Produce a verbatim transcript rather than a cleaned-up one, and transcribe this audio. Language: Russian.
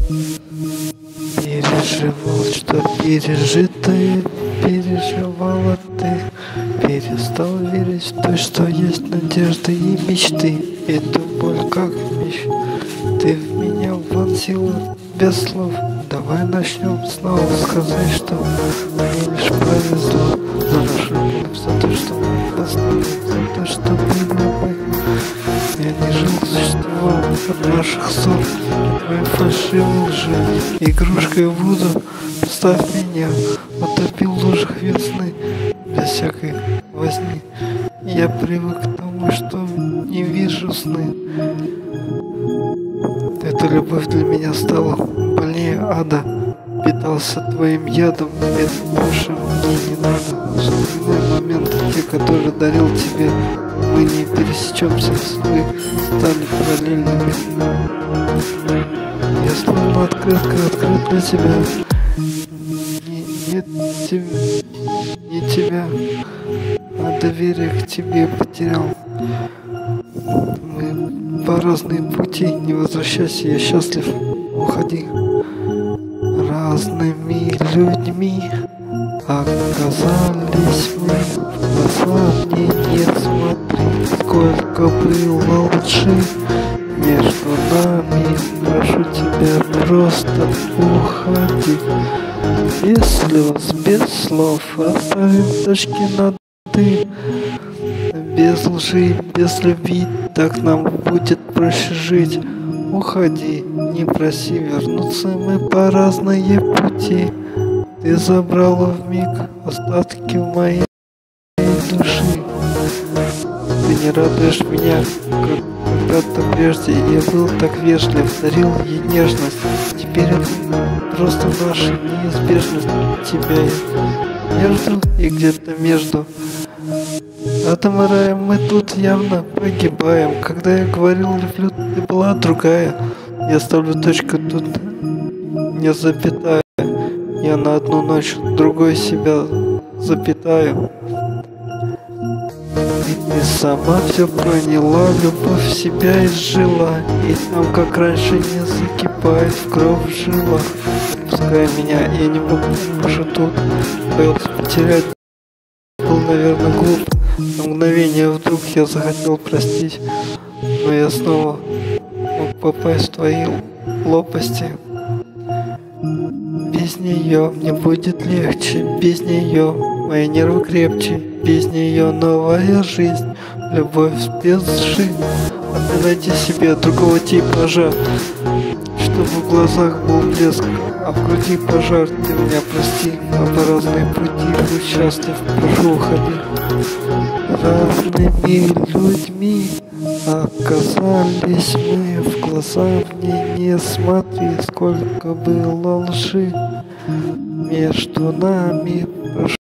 Переживал, что пережитое переживала ты. Перестал верить в то, что есть надежды и мечты. Эту боль как меч ты в меня вонзила без слов. Давай начнем снова, сказать, что мне лишь повезло. За нашу любовь, за то, что мы поступили, за то, что были мы. Я не жил, существовал от наших ссор, твоей фальшивой лжи. Игрушкой в воду поставь меня, утопил в лужах весны, без всякой возни. Я привык к тому, что не вижу сны. Эта любовь для меня стала больнее ада. Питался твоим ядом, это больше мне не надо. Вспоминай моменты, те, которые дарил тебе. Мы не пересечемся, мы стали параллельными. Я словно открытка, открыт для тебя. Не, нет тебе, не тебя, а доверие к тебе потерял. Мы по разные пути, не возвращайся, я счастлив, уходи. Разными людьми оказались мы, в глаза мне не смотри, сколько было лжи между нами. Прошу тебя, просто уходи. Без слез, без слов оставим точки над «ты». Без лжи, без любви, так нам будет проще жить. Уходи, не проси вернуться, мы по разные пути. Ты забрала вмиг остатки в моей души. Ты не радуешь меня, как когда-то прежде. Я был так вежлив, дарил ей нежность. Теперь это просто наша неизбежность. Тебя я жду и где-то между адом и раем мы тут явно погибаем. Когда я говорил люблю, ты была другая. Я ставлю точку тут, не запятая. Я на одну ночь другой себя запятаю. И ты сама все поняла, любовь в себя изжила. И там, как раньше, не закипает в кровь в жилах. Пускай меня, я не могу больше тут. Боялся потерять, был, наверное, глуп. На мгновение вдруг я захотел простить, но я снова мог попасть в твои лопасти. Без нее мне будет легче, без нее мои нервы крепче, без нее новая жизнь, любовь без лжи. А ты найди себе другого типажа, чтобы в глазах был блеск, а в груди пожар. Ты меня прости, мы по разные пути, будь счастлив, прошу, уходи. Разными людьми оказались мы, в глаза мне не смотри, сколько было лжи между нами. Прошу